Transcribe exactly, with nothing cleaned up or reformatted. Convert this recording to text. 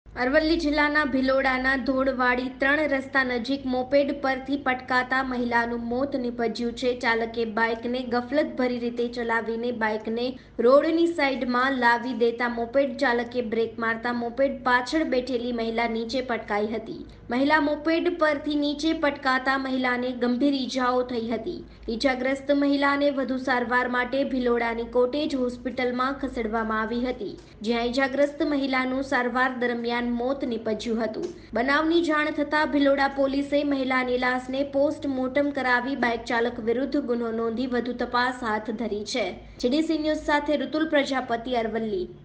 અરવલ્લી જિલ્લાના ભિલોડાના ધોળવાડી ત્રણ રસ્તા નજીક મોપેડ પરથી પટકાતા મહિલાનું મોત નીપજ્યું છે. ચાલકે બાઇકને ગફલતભરી રીતે ચલાવીને બાઇકને રોડની સાઇડમાં લાવી દેતા મોપેડ ચાલકે બ્રેક મારતા મોપેડ પાછળ બેઠેલી મહિલા નીચે પટકાઈ હતી. મહિલા મોપેડ પરથી નીચે પટકાતા મહિલાને ગંભીર ઈજાઓ થઈ હતી. ઈજાગ્રસ્ત મહિલાને વધુ સારવાર માટે ભિલોડાની કોટેજ હોસ્પિટલમાં ખસેડવામાં આવી હતી, જ્યાં ઈજાગ્રસ્ત મહિલાનું સારવાર દરમિયાન મોત નીપજ્યું હતું. બનાવની જાણ થતાં ભિલોડા પોલીસે મહિલાની લાશને પોસ્ટમોર્ટમ કરાવી બાઇક ચાલક વિરુદ્ધ ગુનો નોંધી વધુ તપાસ હાથ ધરી છે. જીડીસી ન્યૂઝ સાથે ઋતુલ પ્રજાપતિ, અરવલ્લી.